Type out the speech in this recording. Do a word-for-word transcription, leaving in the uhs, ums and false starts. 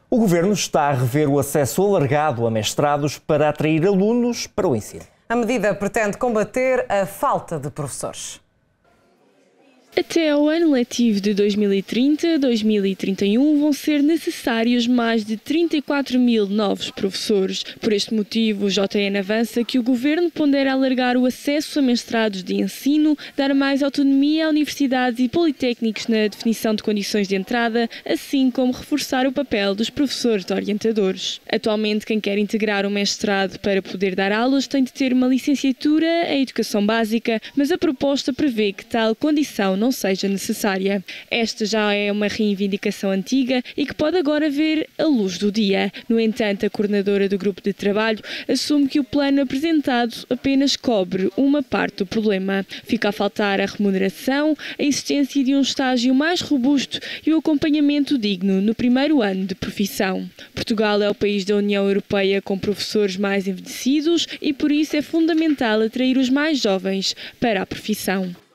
O Governo está a rever o acesso alargado a mestrados para atrair alunos para o ensino. A medida pretende combater a falta de professores. Até ao ano letivo de dois mil e trinta a dois mil e trinta e um vão ser necessários mais de trinta e quatro mil novos professores. Por este motivo, o J N avança que o Governo pondera alargar o acesso a mestrados de ensino, dar mais autonomia a universidades e politécnicos na definição de condições de entrada, assim como reforçar o papel dos professores orientadores. Atualmente, quem quer integrar um mestrado para poder dar aulas tem de ter uma licenciatura em Educação Básica, mas a proposta prevê que tal condição não não seja necessária. Esta já é uma reivindicação antiga e que pode agora ver a luz do dia. No entanto, a coordenadora do grupo de trabalho assume que o plano apresentado apenas cobre uma parte do problema. Fica a faltar a remuneração, a existência de um estágio mais robusto e o acompanhamento digno no primeiro ano de profissão. Portugal é o país da União Europeia com professores mais envelhecidos e por isso é fundamental atrair os mais jovens para a profissão.